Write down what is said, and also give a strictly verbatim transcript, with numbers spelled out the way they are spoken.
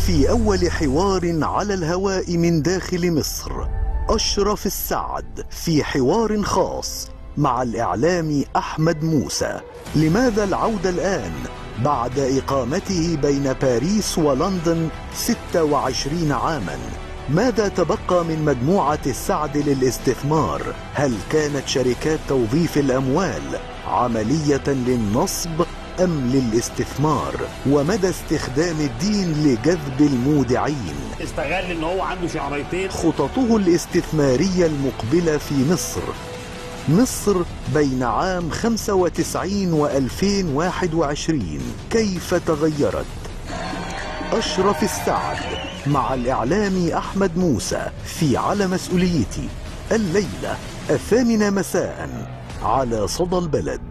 في أول حوار على الهواء من داخل مصر، أشرف السعد في حوار خاص مع الإعلامي أحمد موسى. لماذا العودة الآن بعد إقامته بين باريس ولندن ستة وعشرين عاما؟ ماذا تبقى من مجموعة السعد للاستثمار؟ هل كانت شركات توظيف الأموال عملية للنصب أم للاستثمار؟ ومدى استخدام الدين لجذب المودعين؟ استغل ان هو عنده شعريتين. خططه الاستثمارية المقبلة في مصر. مصر بين عام خمسة وتسعين وألفين وواحد وعشرين كيف تغيرت؟ أشرف السعد مع الإعلامي أحمد موسى في على مسؤوليتي، الليلة الثامنة مساء على صدى البلد.